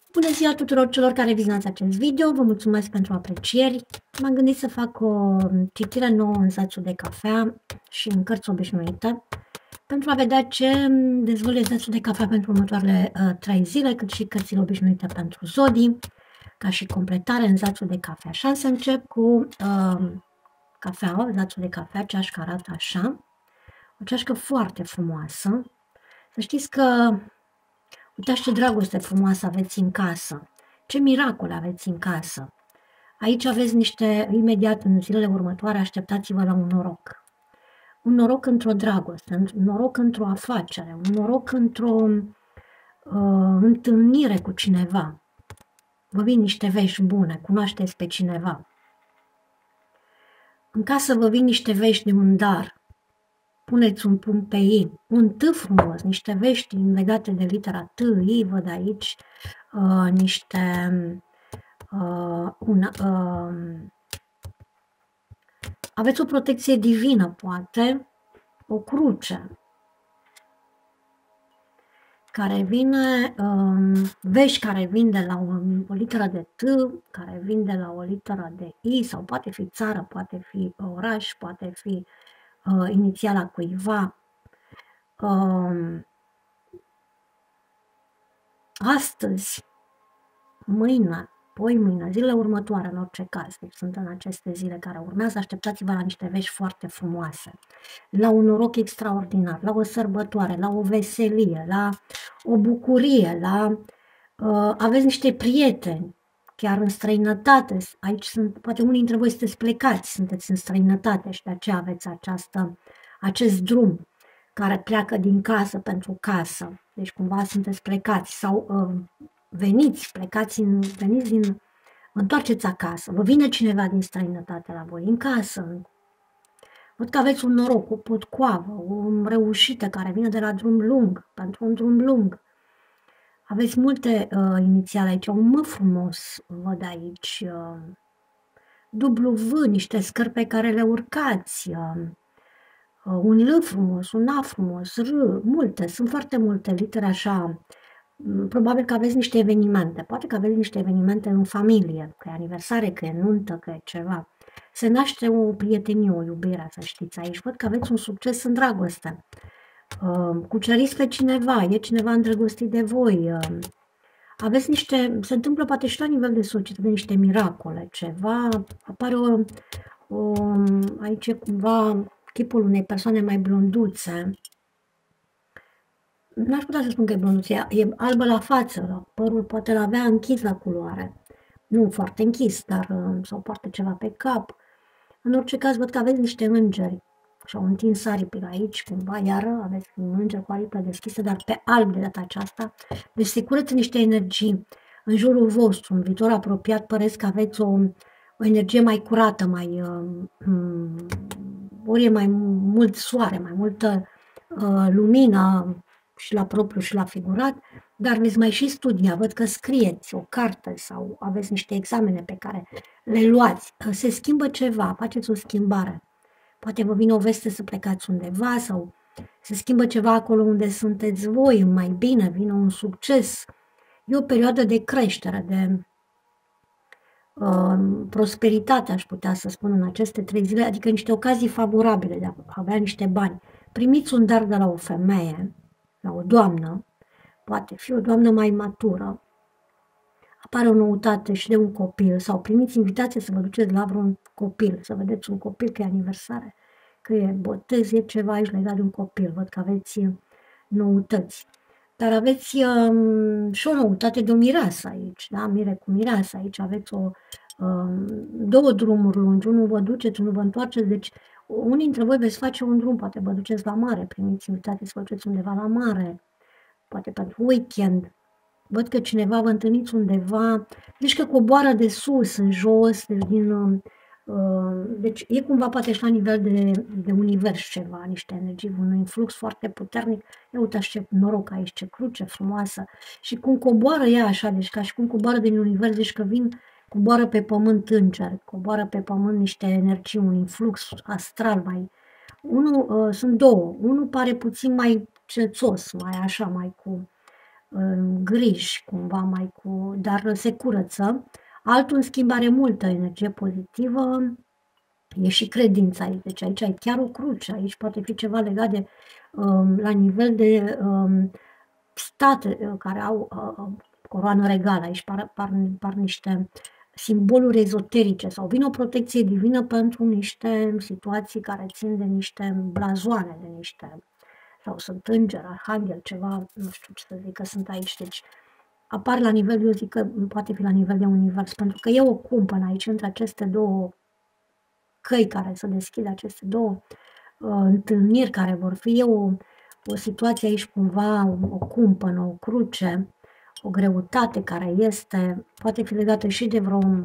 Bună ziua tuturor celor care vizionați acest video, vă mulțumesc pentru aprecieri. M-am gândit să fac o citire nouă în zațul de cafea și în cărți obișnuite, pentru a vedea ce dezvăluie zațul de cafea pentru următoarele 3 zile, cât și cărțile obișnuite pentru zodii, ca și completare în zațul de cafea. Așa să încep cu cafeaua, zațul de cafea, ceașca arată așa, o ceașcă foarte frumoasă. Să știți că uitați ce dragoste frumoasă aveți în casă, ce miracole aveți în casă. Aici aveți imediat în zilele următoare, așteptați-vă la un noroc. Un noroc într-o dragoste, un noroc într-o afacere, un noroc într-o întâlnire cu cineva. Vă vin niște vești bune, cunoașteți pe cineva. În casă vă vin niște vești de un dar. Puneți un punct pe I, un T frumos, niște vești legate de litera T, I, văd aici aveți o protecție divină, poate, o cruce, care vine, vești care vin de la o literă de T, care vin de la o literă de I, sau poate fi țară, poate fi oraș, poate fi inițiala cuiva. Astăzi, mâine, poimâine, zilele următoare, în orice caz, deci sunt în aceste zile care urmează, așteptați-vă la niște vești foarte frumoase, la un noroc extraordinar, la o sărbătoare, la o veselie, la o bucurie, aveți niște prieteni, chiar în străinătate, aici sunt, poate unii dintre voi sunteți plecați, sunteți în străinătate și de aceea aveți acest drum care pleacă din casă pentru casă, deci cumva sunteți plecați sau întoarceți acasă, vă vine cineva din străinătate la voi, în casă, văd că aveți un noroc, o potcoavă, o reușită care vine de la drum lung, pentru un drum lung. Aveți multe inițiale aici, un M frumos, văd aici, W, niște scări pe care le urcați, un L frumos, un A frumos, R, multe, sunt foarte multe litere așa. Probabil că aveți niște evenimente, poate că aveți niște evenimente în familie, că e aniversare, că e nuntă, că e ceva. Se naște o prietenie, o iubire, să știți aici. Văd că aveți un succes în dragoste. Cuceriți pe cineva, e cineva îndrăgostit de voi. Aveți se întâmplă poate și la nivel de societate niște miracole, ceva, apare aici cumva chipul unei persoane mai blonduțe. N-aș putea să spun că e blonduță, e albă la față, părul poate l-avea închis la culoare. Nu foarte închis, dar sau poartă ceva pe cap. În orice caz, văd că aveți niște îngeri și-au întins aripile aici, cumva, iară, aveți un înger cu aripile deschise, dar pe alb de data aceasta. Deci se curăță niște energii în jurul vostru, în viitor apropiat, păreți că aveți o energie mai curată, ori e mai mult soare, mai multă lumină, și la propriu și la figurat, dar veți mai și studia, văd că scrieți o carte sau aveți niște examene pe care le luați, se schimbă ceva, faceți o schimbare. Poate vă vine o veste să plecați undeva sau se schimbă ceva acolo unde sunteți voi, mai bine, vine un succes. E o perioadă de creștere, de prosperitate, aș putea să spun, în aceste 3 zile, adică niște ocazii favorabile de a avea niște bani. Primiți un dar de la o femeie, la o doamnă, poate fi o doamnă mai matură, apare o noutate și de un copil sau primiți invitație să vă duceți la vreun copil, să vedeți un copil că e aniversare, că e botez, e ceva aici legat de un copil, văd că aveți noutăți. Dar aveți și o noutate de o mireasă aici, da? Mire cu mireasă, aici aveți două drumuri lungi, unul vă duceți, unul vă întoarceți, deci unii dintre voi veți face un drum, poate vă duceți la mare, primiți invitație să vă duceți undeva la mare, poate pentru weekend. Văd că cineva vă întâlniți undeva, deci că coboară de sus în jos, deci e cumva poate și la nivel de univers ceva, niște energii, un influx foarte puternic. Ia uitați ce noroc aici, ce cruce frumoasă. Și cum coboară ea așa, deci ca și cum coboară din univers, deci că coboară pe pământ îngeri, coboară pe pământ niște energii, un influx astral mai... Sunt două. Unul pare puțin mai cețos, mai așa, mai cu griji, cumva mai cu, dar se curăță. Altul, în schimb, are multă energie pozitivă, e și credința aici, deci aici ai chiar o cruce, aici poate fi ceva legat de, la nivel de state care au coroană regală, aici par niște simboluri ezoterice sau vine o protecție divină pentru niște situații care țin de niște blazoane, de niște, sau sunt îngeri, arhanghel, ceva, nu știu ce să zic, că sunt aici, deci apar la nivel, eu zic că poate fi la nivel de univers, pentru că e o cumpănă aici între aceste două căi care se deschid, aceste două întâlniri care vor fi, o situație aici cumva, o cumpănă, o cruce, o greutate care este, poate fi legată și de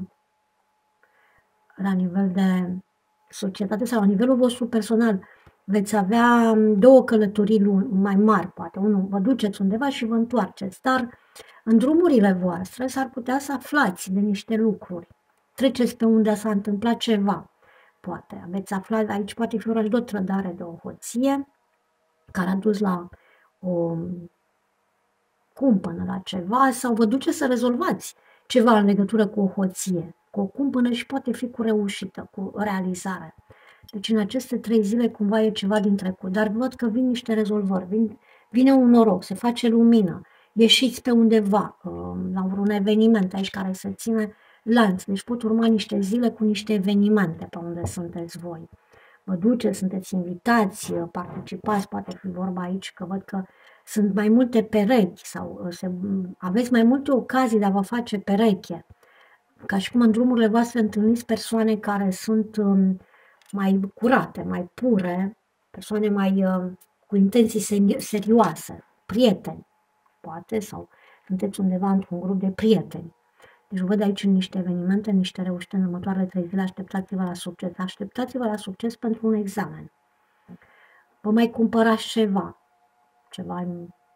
la nivel de societate sau la nivelul vostru personal. Veți avea două călătorii mai mari, poate. Unul, vă duceți undeva și vă întoarceți, dar în drumurile voastre s-ar putea să aflați de niște lucruri. Treceți pe unde s-a întâmplat ceva, poate. Veți afla, aici poate fi o trădare de o hoție care a dus la o cumpănă, la ceva, sau vă duceți să rezolvați ceva în legătură cu o hoție, cu o cumpănă și poate fi cu reușită, cu realizare. Deci în aceste 3 zile cumva e ceva din trecut, dar văd că vin niște rezolvări, vine un noroc, se face lumină, ieșiți pe undeva, la un eveniment aici care se ține lanț, deci pot urma niște zile cu niște evenimente pe unde sunteți voi. Vă duceți, sunteți invitați, participați, poate fi vorba aici că văd că sunt mai multe perechi sau aveți mai multe ocazii de a vă face pereche. Ca și cum în drumurile voastre întâlniți persoane care sunt mai curate, mai pure, persoane mai cu intenții serioase, prieteni, poate, sau sunteți undeva într-un grup de prieteni. Deci văd aici niște evenimente, niște reușite în următoarele 3 zile, așteptați-vă la succes. Așteptați-vă la succes pentru un examen. Vă mai cumpărați ceva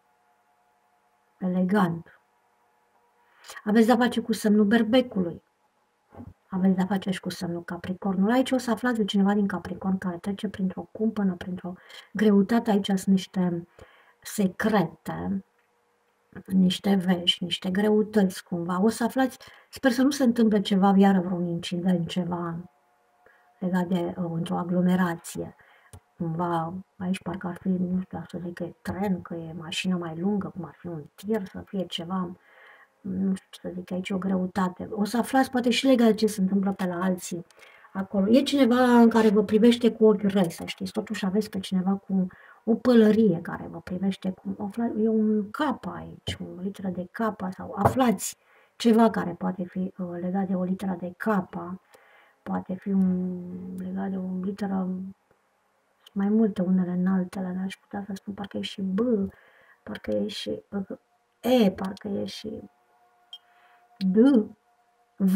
elegant. Aveți de-a face cu semnul berbecului. Aveți de-a face și cu semnul Capricornul. Aici o să aflați de cineva din Capricorn care trece printr-o cumpănă, printr-o greutate. Aici sunt niște secrete, niște vești, niște greutăți cumva. O să aflați, sper să nu se întâmple ceva, iară vreun incident, ceva legat de într-o aglomerație. Cumva, aici parcă ar fi, nu știu, să zic că e tren, că e mașină mai lungă, cum ar fi un tir, să fie ceva, nu știu ce să zic, aici e o greutate. O să aflați poate și legat de ce se întâmplă pe la alții acolo. E cineva în care vă privește cu ochi răi, să știți, totuși aveți pe cineva cu o pălărie care vă privește cu, e un capa aici, o literă de capa, sau aflați ceva care poate fi legat de o literă de capa, poate fi legat de o literă mai multe, unele înaltele, n-aș putea să spun, parcă e și B, parcă e și E, parcă e și D, V,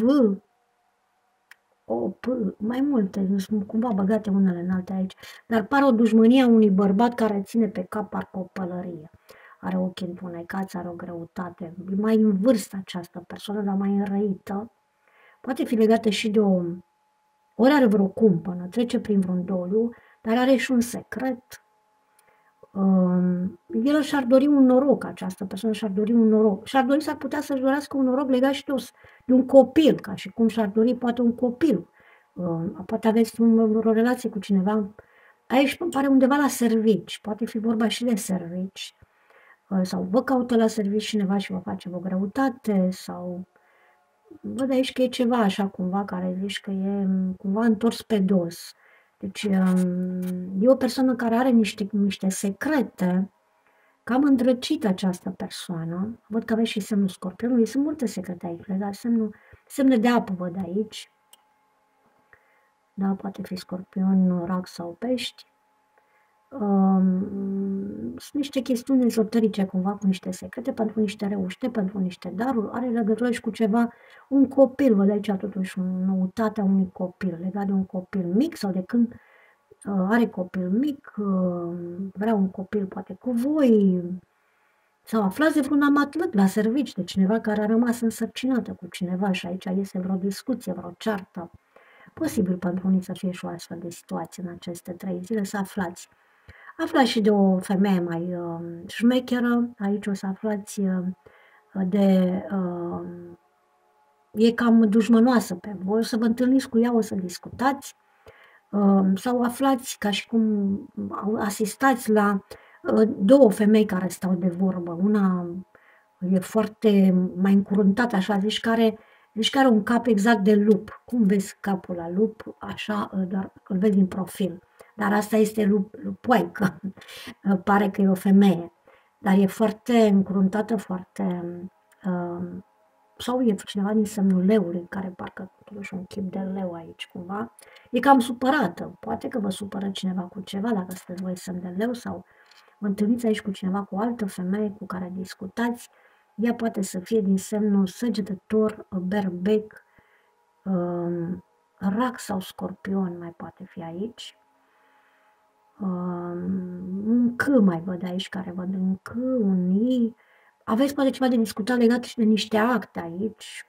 O, P, mai multe, sunt cumva băgate unele înalte aici, dar pare o dușmănie a unui bărbat care ține pe cap parcă o pălărie. Are ochii întunecați, are o greutate, e mai în vârstă această persoană, dar mai înrăită. Poate fi legată și de ori are vreo cumpănă, trece prin vreun doliu, dar are și un secret. El și-ar dori un noroc, această persoană și-ar dori un noroc. Și-ar dori, s-ar putea să-și dorească un noroc legat și de un copil, ca și cum și-ar dori poate un copil. Poate aveți o relație cu cineva. Aici îmi pare undeva la servici, poate fi vorba și de servici. Sau vă caută la servici cineva și vă face o greutate, sau văd aici că e ceva așa cumva care zici că e cumva întors pe dos. Deci e o persoană care are niște secrete, cam îndrăcită această persoană. Văd că aveți și semnul Scorpionului, sunt multe secrete aici, dar semne de apă văd aici. Da, poate fi Scorpion, Rac sau Pești. Sunt niște chestiuni ezoterice cumva cu niște secrete, pentru niște reușite, pentru niște daruri, are legătură și cu ceva, un copil, văd aici totuși noutatea unui copil, legat de un copil mic sau de când are copil mic, vrea un copil poate cu voi, sau aflați de vreun amatlet la servici, de cineva care a rămas însărcinată cu cineva și aici iese vreo discuție, vreo ceartă. Posibil pentru unii să fie și o astfel de situație în aceste 3 zile, să aflați. Aflați și de o femeie mai șmecheră, aici o să aflați de e cam dușmănoasă pe voi, o să vă întâlniți cu ea, o să discutați sau aflați ca și cum asistați la două femei care stau de vorbă. Una e foarte mai încruntată, așa, zici că are un cap exact de lup. Cum vezi capul la lup, așa, doar îl vezi din profil. Dar asta este lupoaică, pare că e o femeie. Dar e foarte încruntată, foarte uh, sau e cineva din semnul leului, care parcă totuși un chip de leu aici cumva, e cam supărată. Poate că vă supără cineva cu ceva, dacă sunteți voi semn de leu sau vă întâlniți aici cu cineva, cu o altă femeie cu care discutați, ea poate să fie din semnul săgetător, berbec, rac sau scorpion mai poate fi aici. Un C mai văd aici, care văd un C, un I. Aveți poate ceva de discutat legat și de niște acte aici,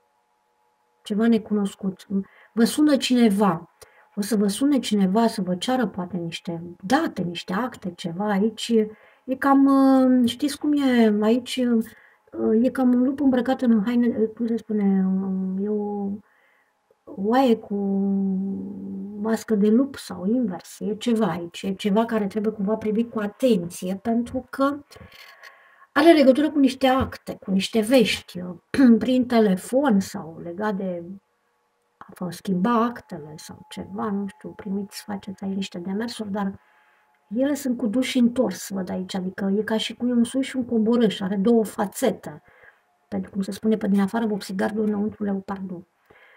ceva necunoscut. Vă sună cineva, o să vă sune cineva să vă ceară poate niște date, niște acte, ceva aici. E cam, știți cum e aici, e cam un lup îmbrăcat în haine, cum se spune, e o oaie cu mască de lup sau invers, e ceva aici, e ceva care trebuie cumva privit cu atenție, pentru că are legătură cu niște acte, cu niște vești, prin telefon sau legat de a schimba actele sau ceva, nu știu, primiți, faceți aici niște demersuri, dar ele sunt cu duș întors, văd aici, adică e ca și cum e un sus și un coborâș, are două fațete, pentru cum se spune pe din afară vopsigardul, înăuntru leopardul.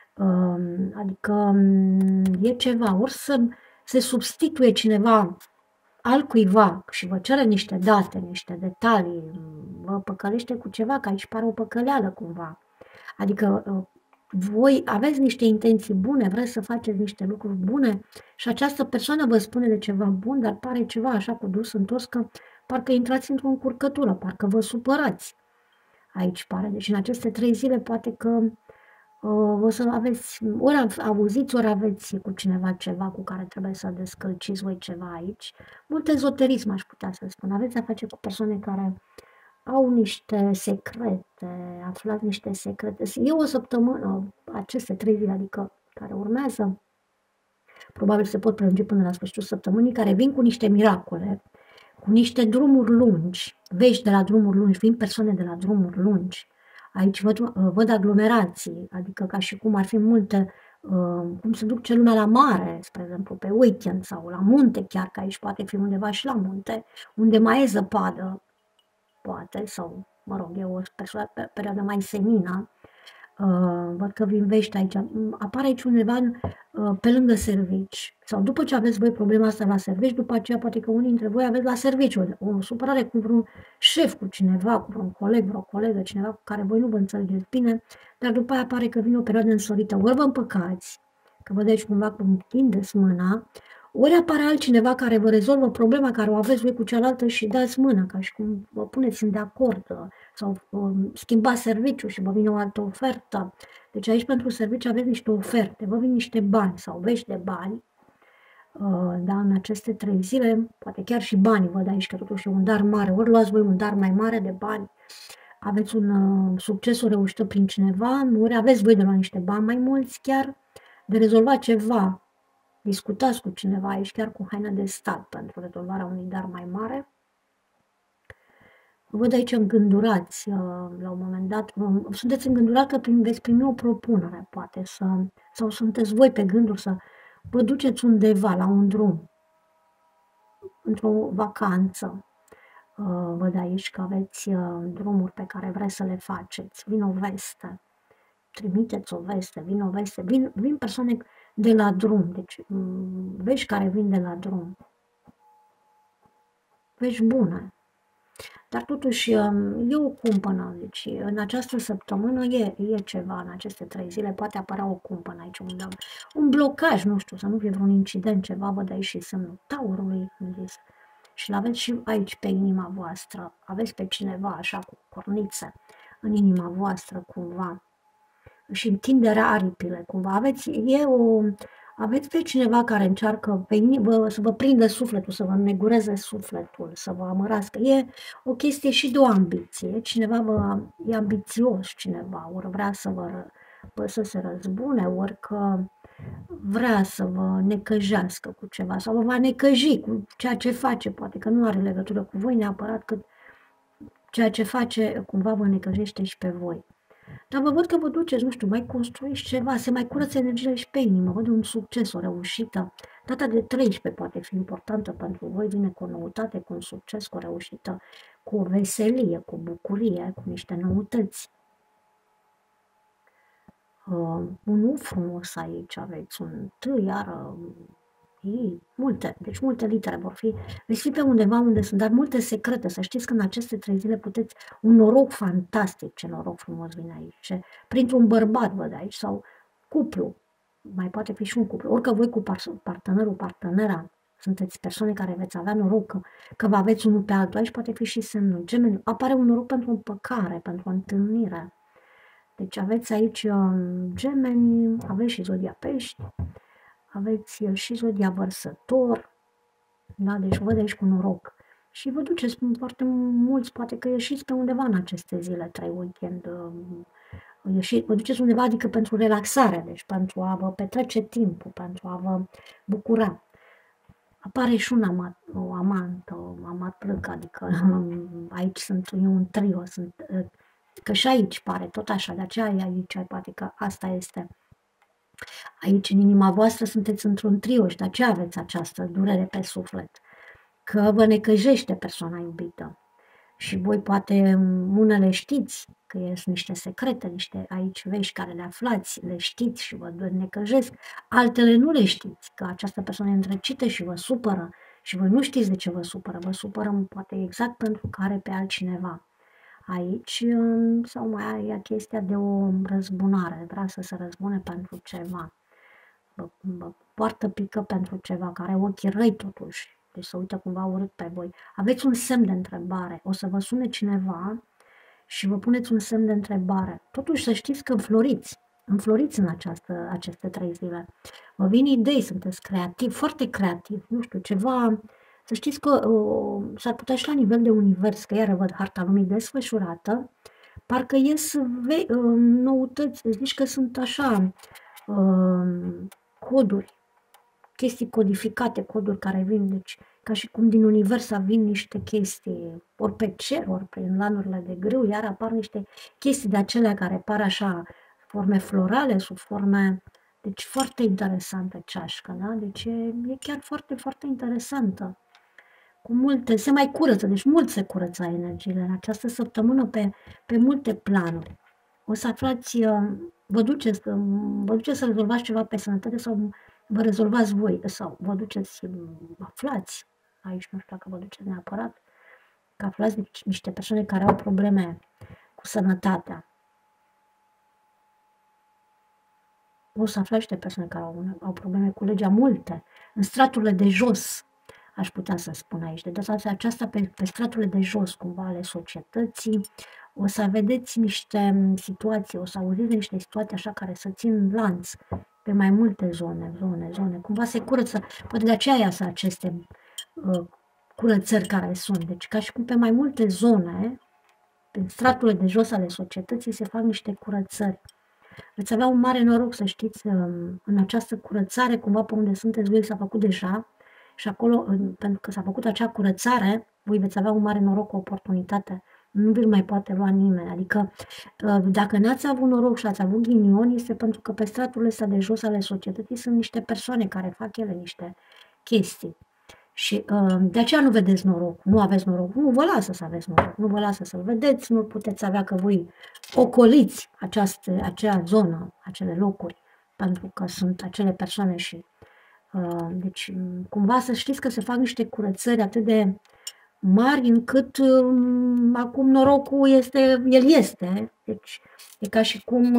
Adică e ceva, ori să se substituie cineva altcuiva și vă cere niște date, niște detalii, vă păcălește cu ceva, că aici pare o păcăleală cumva. Adică voi aveți niște intenții bune, vreți să faceți niște lucruri bune și această persoană vă spune de ceva bun, dar pare ceva așa cu dus întors, că parcă intrați într-o încurcătură, parcă vă supărați. Aici pare. Deci în aceste 3 zile poate că o să aveți, ori auziți, ori aveți cu cineva ceva cu care trebuie să descălciți voi ceva aici. Mult ezoterism aș putea să spun. Aveți a face cu persoane care au niște secrete, aflați niște secrete. E o săptămână, aceste 3 zile, adică care urmează, probabil se pot prelungi până la sfârșitul săptămânii, care vin cu niște miracole, cu niște drumuri lungi, vești de la drumuri lungi, vin persoane de la drumuri lungi. Aici văd aglomerații, adică ca și cum ar fi multe, cum se duce lumea la mare, spre exemplu, pe weekend sau la munte chiar, că aici poate fi undeva și la munte, unde mai e zăpadă, poate, sau, mă rog, e o perioadă mai senină. Văd că vin vești aici. Apare aici undeva pe lângă servici. Sau după ce aveți voi problema asta la servici, după aceea poate că unii dintre voi aveți la serviciu o supărare cu vreun șef, cu cineva, cu vreun coleg, vreo colegă, cineva cu care voi nu vă înțelegeți bine, dar după aia apare că vine o perioadă însorită. Ori vă împăcați, că vă deci cumva cum întindeți mâna, ori apare altcineva care vă rezolvă problema care o aveți voi cu cealaltă și dați mâna, ca și cum vă puneți în de acord sau schimbați serviciul și vă vine o altă ofertă. Deci aici pentru serviciu aveți niște oferte, vă vin niște bani sau vești de bani, da, în aceste 3 zile, poate chiar și banii, văd aici că totuși e un dar mare, ori luați voi un dar mai mare de bani, aveți un succes, o reușită prin cineva, ori aveți voi de la niște bani mai mulți chiar, de rezolvat ceva, discutați cu cineva aici, chiar cu haina de stat, pentru rezolvarea unui dar mai mare. Văd aici îngândurați, la un moment dat, sunteți îngândurat că veți primi o propunere, poate, sau sunteți voi pe gânduri să vă duceți undeva, la un drum, într-o vacanță. Văd aici că aveți drumuri pe care vreți să le faceți, vin o veste, trimiteți o veste, vin persoane de la drum, deci vești care vin de la drum, vești bune. Dar totuși e o cumpănă, deci în această săptămână e ceva, în aceste 3 zile poate apărea o cumpănă aici, un blocaj, nu știu, să nu fie vreun incident, ceva, văd aici și semnul taurului, cum zis, și l-aveți și aici pe inima voastră, aveți pe cineva așa cu cornițe în inima voastră cumva și întinderea aripile cumva, Aveți pe cineva care încearcă să vă prindă sufletul, să vă negureze sufletul, să vă amărască. E o chestie și de o ambiție. Cineva e ambițios, cineva, ori vrea să se răzbune, ori că vrea să vă necăjească cu ceva sau vă va necăji cu ceea ce face, poate că nu are legătură cu voi neapărat, cât ceea ce face cumva vă necăjește și pe voi. Dar vă văd că vă duceți, nu știu, mai construiți ceva, se mai curăță energiile și pe inimă, văd un succes, o reușită. Data de 13 poate fi importantă pentru voi, vine cu o noutate, cu un succes, cu o reușită, cu o veselie, cu o bucurie, cu niște noutăți. Un U frumos aici aveți, un T, iară, deci multe litere veți fi pe undeva unde sunt, dar multe secrete, să știți că în aceste 3 zile puteți, un noroc fantastic, ce noroc frumos vine aici, printr-un bărbat văd aici, sau cuplu, mai poate fi și un cuplu, orică voi cu partenerul, partenera, sunteți persoane care veți avea noroc că vă aveți unul pe altul, aici poate fi și semnul Gemeni, apare un noroc pentru o împăcare, pentru o întâlnire. Deci aveți aici Gemeni, aveți și zodia Pești, aveți și zodia Vărsător, da? Deci văd aici cu noroc. Și vă duceți foarte mulți, poate că ieșiți pe undeva în aceste zile, 3 weekend, vă duceți undeva, adică pentru relaxare, deci pentru a vă petrece timpul, pentru a vă bucura. Apare și un amat plăc, adică aici sunt un trio, că și aici pare tot așa, de aceea e aici, poate că asta este. Aici, în inima voastră, sunteți într-un trio și de aceea aveți această durere pe suflet, că vă necăjește persoana iubită. Și voi poate unele știți că sunt niște secrete, niște aici vești care le aflați, le știți și vă necăjesc, altele nu le știți, că această persoană e îndrăcită și vă supără și voi nu știți de ce vă supără poate exact pentru că are pe altcineva. Aici sau mai e chestia de o răzbunare, vrea să se răzbune pentru ceva, vă poartă pică pentru ceva, care are ochii răi totuși, deci se uită cumva urât pe voi. Aveți un semn de întrebare, o să vă sune cineva și vă puneți un semn de întrebare. Totuși să știți că înfloriți în aceste 3 zile. Vă vin idei, sunteți creativi, foarte creativi, nu știu, ceva. Să știți că s-ar putea și la nivel de univers, că iară văd harta lumii desfășurată, parcă ies noutăți, zici că sunt așa coduri, chestii codificate, coduri care vin, deci ca și cum din univers vin niște chestii, ori pe cer, ori prin lanurile de grâu, iar apar niște chestii de acelea care par așa, forme florale, sub forme, deci foarte interesantă ceașcă, da? Deci e chiar foarte, foarte interesantă. Cu multe, se mai curăță, deci mult se curăță energiile în această săptămână pe multe planuri. O să aflați, vă duceți să rezolvați ceva pe sănătate sau vă rezolvați voi sau vă duceți, aflați, aici nu știu dacă vă duceți neapărat, că aflați de niște persoane care au probleme cu sănătatea. O să aflați niște persoane care au probleme cu legea, multe, în straturile de jos, aș putea să spun aici. De data aceasta pe straturile de jos, cumva, ale societății, o să vedeți niște situații, o să auziți niște situații așa care să țin lanț pe mai multe zone, cumva se curăță, poate de aceea iasă aceste curățări care sunt, deci ca și cum pe mai multe zone, pe straturile de jos ale societății se fac niște curățări. Veți avea un mare noroc, să știți, în această curățare, cumva pe unde sunteți voi s-a făcut deja și acolo, pentru că s-a făcut acea curățare, voi veți avea un mare noroc, o oportunitate. Nu vi-l mai poate lua nimeni. Adică, dacă n-ați avut noroc și ați avut ghinion, este pentru că pe straturile astea de jos ale societății sunt niște persoane care fac ele niște chestii. Și de aceea nu vedeți noroc, nu aveți noroc, nu vă lasă să aveți noroc, nu vă lasă să-l vedeți, nu puteți avea că voi ocoliți acea zonă, acele locuri, pentru că sunt acele persoane și deci cumva să știți că se fac niște curățări atât de mari încât acum norocul este, deci e ca și cum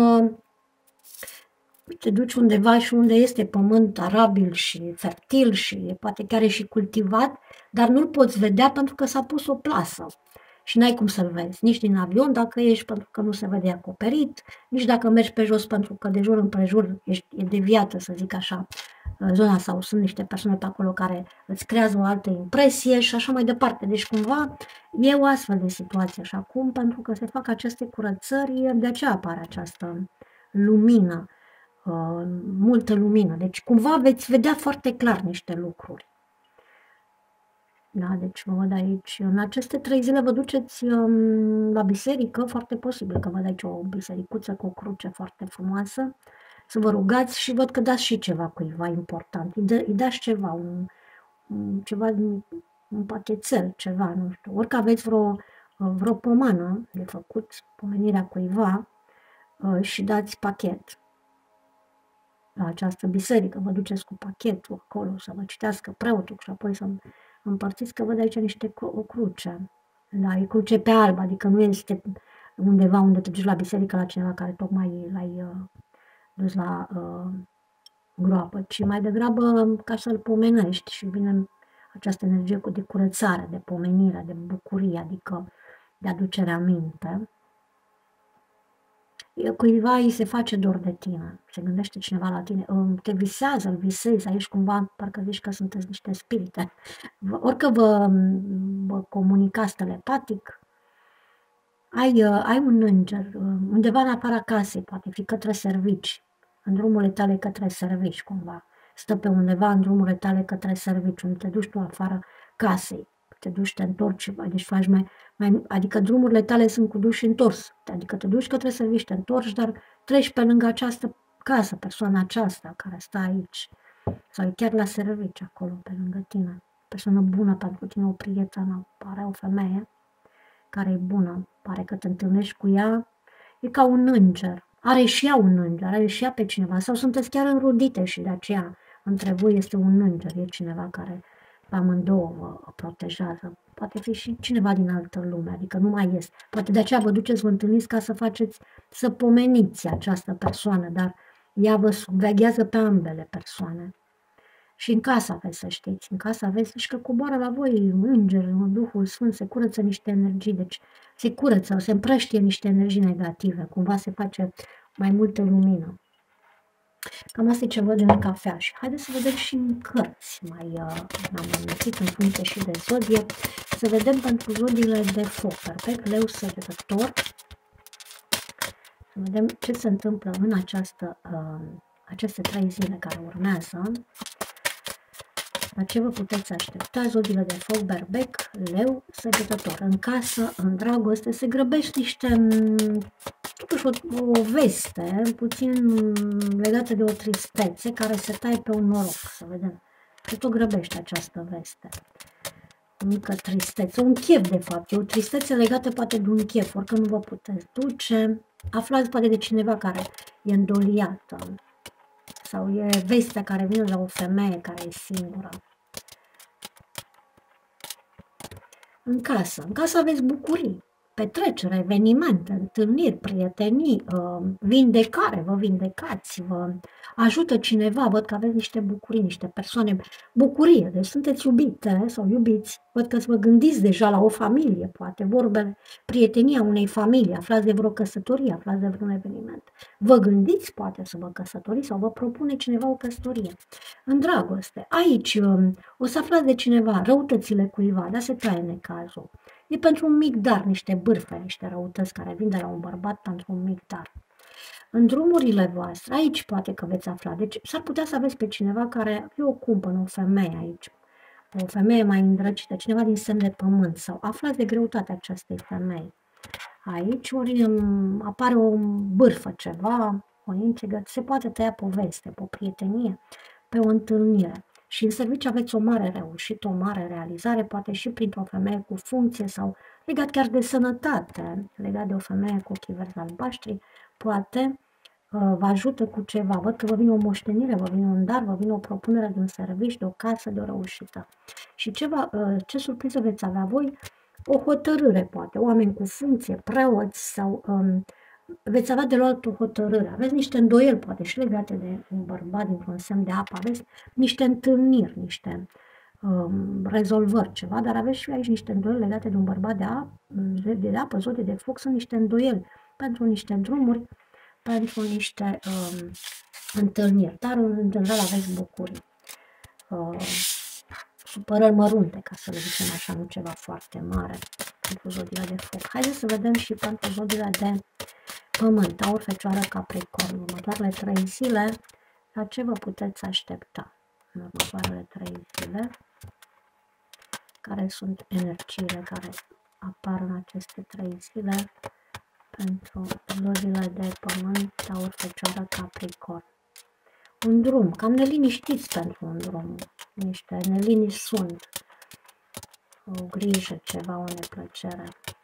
te duci undeva și unde este pământ arabil și fertil și poate chiar e și cultivat, dar nu-l poți vedea pentru că s-a pus o plasă și n-ai cum să-l vezi, nici din avion dacă ești pentru că nu se vede acoperit, nici dacă mergi pe jos pentru că de jur împrejur e deviată, să zic așa, zona sau sunt niște persoane pe acolo care îți creează o altă impresie și așa mai departe. Deci cumva e o astfel de situație și acum pentru că se fac aceste curățări, de aceea apare această lumină, multă lumină. Deci cumva veți vedea foarte clar niște lucruri. Da, deci vă văd aici, în aceste 3 zile vă duceți la biserică, foarte posibil că văd aici o bisericuță cu o cruce foarte frumoasă, să vă rugați și văd că dați și ceva cuiva important, îi dați ceva, ceva, un pachetel, ceva, nu știu, orică aveți vreo pomană de făcut, pomenirea cuiva și dați pachet la această biserică, vă duceți cu pachetul acolo să vă citească preotul și apoi să împărțiți, că văd aici o cruce, da, e cruce pe alb, adică nu este undeva unde te duci la biserică la cineva care tocmai l-ai dus la groapă, ci mai degrabă ca să-l pomenești și vine această energie de curățare, de pomenire, de bucurie, adică de aducere aminte. Cuiva îi se face dor de tine, se gândește cineva la tine, te visează, îl visezi, aici cumva parcă zici că sunteți niște spirite. Orică vă comunicați telepatic, ai un înger, undeva în afara casei, poate fi către servici, în drumurile tale către servici cumva. Stă pe undeva în drumurile tale către servici, unde te duci tu afara casei. Te duci, te întorci, deci faci adică drumurile tale sunt cu duș și întors, adică te duci către servici, te întorci, dar treci pe lângă această casă, persoana aceasta care stă aici, sau e chiar la servici acolo, pe lângă tine, persoană bună pentru tine, o prietenă, pare o femeie care e bună, pare că te întâlnești cu ea, e ca un înger, are și ea un înger, are și ea pe cineva, sau sunteți chiar înrudite și de aceea între voi este un înger, e cineva care pe amândouă vă protejează. Poate fi și cineva din altă lume, adică nu mai este. Poate de aceea vă duceți, vă întâlniți ca să pomeniți această persoană, dar ea vă suveghează pe ambele persoane. Și în casă aveți, să știți, în casă aveți și că coboară la voi îngeri, Duhul Sfânt, se curăță niște energii, deci se curăță, se împrăștie niște energii negative, cumva se face mai multă lumină. Cam asta e ce văd în cafea și haideți să vedem și în cărți, am amintit în funcție și de zodie, să vedem pentru zodiile de foc, perfect, leu, săgetător, să vedem ce se întâmplă în aceste 3 zile care urmează. La ce vă puteți aștepta? Zodiile de foc, berbec, leu, săgetător. În casă, în dragoste, se grăbește totuși o veste, puțin legată de o tristețe, care se taie pe un noroc, să vedem. Și tot grăbește această veste. O mică tristețe, un chef de fapt, e o tristețe legată poate de un chef, orică nu vă puteți duce. Aflați poate de cineva care e îndoliată. Sau e vestea care vine la o femeie care e singură. În casă aveți bucurii, petrecere, evenimente, întâlniri, prietenii, vindecare, vă vindecați, vă ajută cineva, văd că aveți niște bucurii, niște persoane, bucurie, deci sunteți iubite sau iubiți, văd că vă gândiți deja la o familie, poate, vorbele, prietenia unei familii, aflați de vreo căsătorie, aflați de vreun eveniment. Vă gândiți, poate, să vă căsătoriți sau vă propune cineva o căsătorie. În dragoste, aici o să aflați de cineva, răutățile cuiva, dar se taie necazul. E pentru un mic dar, niște bârfe, niște răutăți care vin de la un bărbat pentru un mic dar. În drumurile voastre, aici poate că veți afla, deci s-ar putea să aveți pe cineva care e o cumpănă, o femeie aici, o femeie mai îndrăcită, cineva din semn de pământ, sau aflați de greutatea acestei femei. Aici ori apare o bârfă ceva, o intrigă, se poate tăia poveste, pe o prietenie, pe o întâlnire. Și în serviciu aveți o mare reușită, o mare realizare, poate și printr-o femeie cu funcție sau legat chiar de sănătate, legat de o femeie cu ochii verzi albaștri, poate vă ajută cu ceva. Văd că vă vine o moștenire, vă vine un dar, vă vine o propunere de un serviciu, de o casă, de o reușită. Și ce surpriză veți avea voi? O hotărâre, poate, oameni cu funcție, preoți sau veți avea de luat o hotărâre. Aveți niște îndoieli, poate, și legate de un bărbat dintr-un semn de apă, aveți niște întâlniri, niște rezolvări, ceva, dar aveți și aici niște îndoieli legate de un bărbat de apă, zodie de foc, sunt niște îndoieli pentru niște drumuri, pentru niște întâlniri, dar în general aveți bucurii. supărări mărunte, ca să le zicem așa, nu ceva foarte mare pentru zodiile de foc. Haideți să vedem și pentru zodiile de pământ, Taur, Fecioară, Capricorn, următoarele 3 zile, la ce vă puteți aștepta în următoarele 3 zile, care sunt energiile care apar în aceste 3 zile pentru zodiile de pământ, Taur, Fecioară, Capricorn. Un drum, cam neliniștiți pentru un drum, niște neliniști sunt, o grijă, ceva, o neplăcere.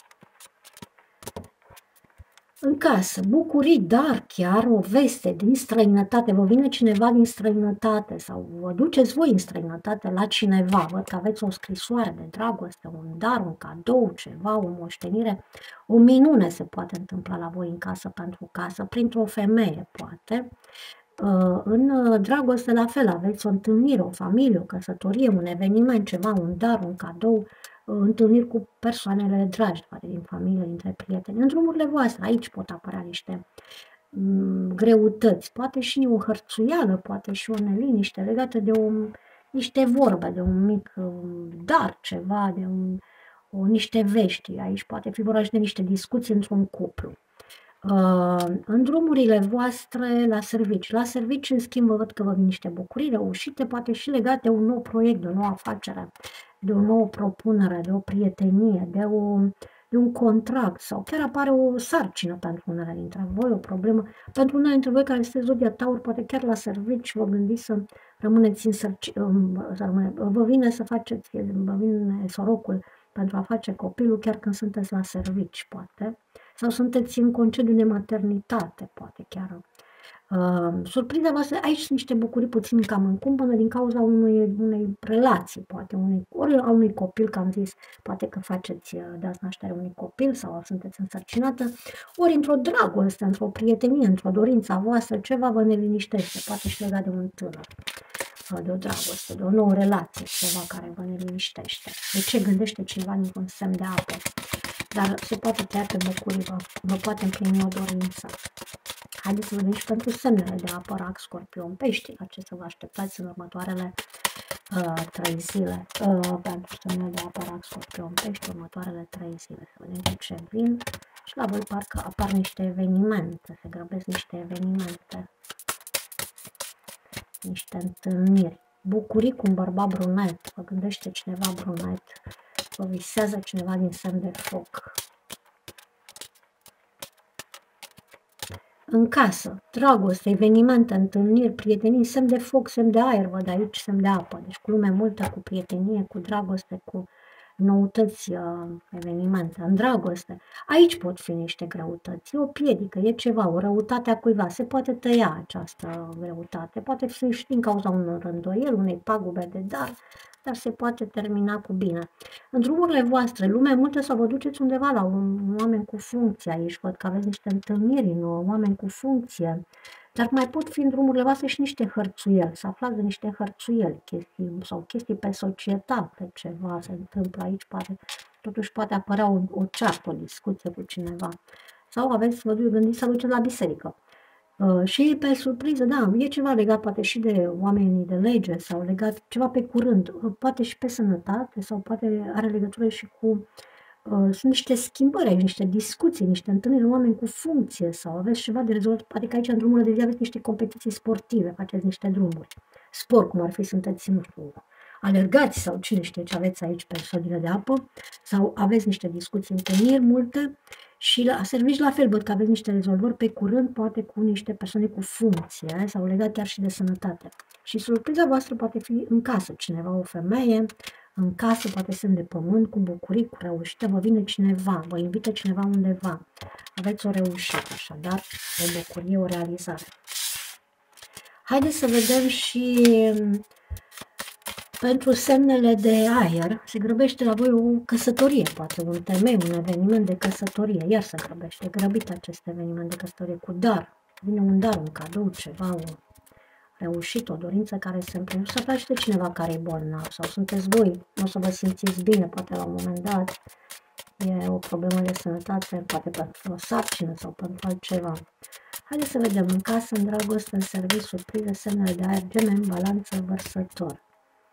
În casă, bucurii, dar chiar o veste din străinătate, vă vine cineva din străinătate sau vă duceți voi în străinătate la cineva, văd că aveți o scrisoare de dragoste, un dar, un cadou, ceva, o moștenire, o minune se poate întâmpla la voi în casă pentru casă, printr-o femeie poate. În dragoste la fel, aveți o întâlnire, o familie, o căsătorie, un eveniment, ceva, un dar, un cadou, întâlniri cu persoanele dragi, poate din familie, dintre prieteni. În drumurile voastre, aici pot apărea niște greutăți, poate și o hărțuială, poate și o neliniște legată de niște vorbe, de un mic dar, ceva, de niște vești. Aici poate fi vorba și de niște discuții într-un cuplu. În drumurile voastre la servici. La servici, în schimb, văd că vă vin niște bucurii reușite, poate și legate de un nou proiect, de o nouă afacere, de o nouă propunere, de o prietenie, de un contract sau chiar apare o sarcină pentru unele dintre voi, o problemă. Pentru unele dintre voi care sunteți zodia Taur, poate chiar la servici vă gândiți să rămâneți vă vine să faceți, vă vine sorocul pentru a face copilul chiar când sunteți la servici, poate. Sau sunteți în concediu de maternitate, poate chiar. Surpriza voastră, aici sunt niște bucurii puțin cam încumpănă din cauza unei relații, poate, ori a unui copil, că am zis, poate că dați naștere unui copil sau sunteți însărcinată, ori într-o dragoste, într-o prietenie, într-o dorință a voastră, ceva vă neliniștește, poate și legat de un tânăr, de o dragoste, de o nouă relație, ceva care vă neliniștește. De ce gândește cineva dintr-un semn de apă? Dar se poate tăia pe bucurii, vă poate împlini o dorință. Haideți să vedem și pentru semnele de apă, Rac, Scorpion, Pești, la ce să vă așteptați în următoarele 3 zile. Pentru semnele de apă, Rac, Scorpion, Pești, următoarele 3 zile. Să vedem cu ce vin. Și la voi parcă apar niște evenimente, se grăbesc niște evenimente, niște întâlniri. Bucurii cu un bărbat brunet, vă gândește cineva brunet, vă visează cineva din semn de foc. În casă, dragoste, evenimente, întâlniri, prietenii, semn de foc, semn de aer, văd aici, semn de apă. Deci cu lume multă, cu prietenie, cu dragoste, cu noutăți, evenimente, în dragoste. Aici pot fi niște greutăți, e o piedică, e ceva, o răutate a cuiva. Se poate tăia această greutate, poate fi și din cauza unor îndoieli, unei pagube de dar se poate termina cu bine. În drumurile voastre, lume multă, să vă duceți undeva la un oameni cu funcție aici, văd că aveți niște întâlniri, oameni cu funcție, dar mai pot fi în drumurile voastre și niște hărțuieli, să aflați de niște hărțuieli, chestii pe societate, ceva se întâmplă aici, totuși poate apărea o ceartă, o discuție cu cineva. Sau aveți, vă gândiți să duceți la biserică. Și pe surpriză, da, e ceva legat poate și de oamenii de lege sau legat ceva pe curând, poate și pe sănătate sau poate are legătură și cu sunt niște schimbări aici, niște discuții, niște întâlniri, oameni cu funcție sau aveți ceva de rezolvat, poate că aici în drumurile de zi aveți niște competiții sportive, faceți niște drumuri, sport, cum ar fi, sunteți, nu știu, alergați sau cine știe ce aveți aici pe sodiile de apă, sau aveți niște discuții, întâlniri multe și la servici la fel, văd că aveți niște rezolvări pe curând, poate cu niște persoane cu funcție sau legat chiar și de sănătate. Și surpriza voastră poate fi în casă, cineva, o femeie, în casă, poate semn de pământ, cu bucurii, cu reușită, vă vine cineva, vă invită cineva undeva, aveți o reușită, așadar, o bucurie, o realizare. Haideți să vedem și pentru semnele de aer, se grăbește la voi o căsătorie, poate un temei, un eveniment de căsătorie, iar se grăbește, grăbit acest eveniment de căsătorie cu dar, vine un dar, un cadou, ceva, o reușit, o dorință care se împlinește. Să aflați de cineva care e bolnav sau sunteți voi, nu o să vă simțiți bine, poate la un moment dat e o problemă de sănătate, poate pentru o sarcină sau pentru altceva. Haideți să vedem, în casă, în dragoste, în serviciu, surprize, semnele de aer, Gemeni, Balanță, Vărsător.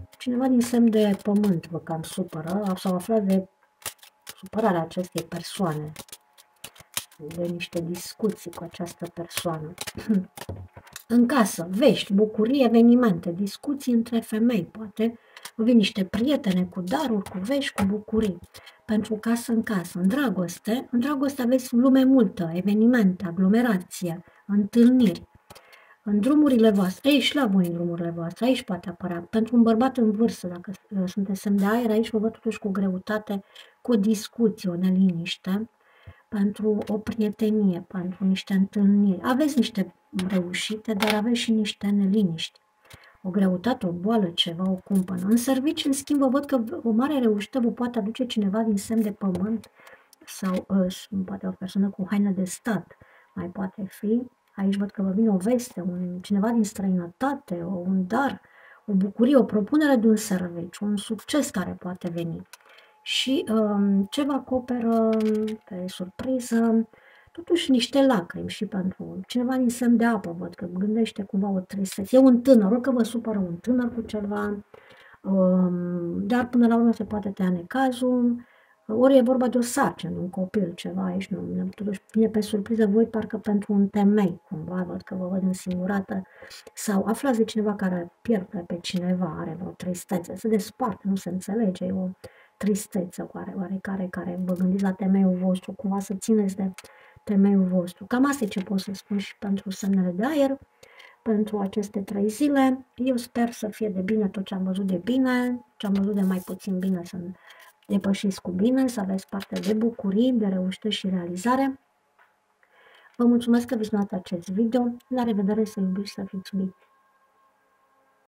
Cineva din semn de pământ vă cam supără, sau aflat de supărarea acestei persoane, de niște discuții cu această persoană. În casă, vești, bucurii, evenimente, discuții între femei, poate vă vin niște prietene cu daruri, cu vești, cu bucurii. Pentru casă în casă. În dragoste aveți lume multă, evenimente, aglomerație, întâlniri. În drumurile voastre, aici la voi în drumurile voastre, aici poate apărea. Pentru un bărbat în vârstă, dacă sunteți semn de aer, aici vă văd totuși cu greutate, cu o discuție, o neliniște, pentru o prietenie, pentru niște întâlniri. Aveți niște reușite, dar aveți și niște neliniști. O greutate, o boală, ceva, o cumpănă. În serviciu, în schimb, vă văd că o mare reușită vă poate aduce cineva din semn de pământ sau poate o persoană cu haină de stat, mai poate fi. Aici văd că vă vine o veste, cineva din străinătate, un dar, o bucurie, o propunere de un serviciu, un succes care poate veni. Și ce vă acoperă pe surpriză, totuși niște lacrimi și pentru cineva din semn de apă, văd că gândește cumva o tristețe. E un tânăr, ori că vă supără un tânăr cu ceva, dar până la urmă se poate tăia necazul, ori e vorba de o sarcină, un copil, ceva aici, nu, totuși vine pe surpriză voi parcă pentru un temei, cumva, văd că vă văd însingurată, sau aflați de cineva care pierde pe cineva, are vreo tristețe, se desparte, nu se înțelege, e o tristețe oarecare, care vă gândiți la temeiul vostru, cumva să țineți de temeiul vostru. Cam asta e ce pot să spun și pentru semnele de aer, pentru aceste 3 zile. Eu sper să fie de bine tot ce am văzut de bine, ce am văzut de mai puțin bine să depășiți cu bine, să aveți parte de bucurii, de reușită și realizare. Vă mulțumesc că visionați acest video. La revedere, să iubiți și să fiți iubiți!